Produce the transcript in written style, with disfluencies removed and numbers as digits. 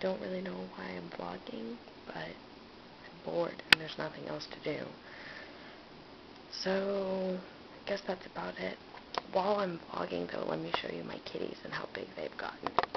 don't really know why I'm vlogging, but I'm bored and there's nothing else to do. So, I guess that's about it. While I'm vlogging, though, let me show you my kitties and how big they've gotten.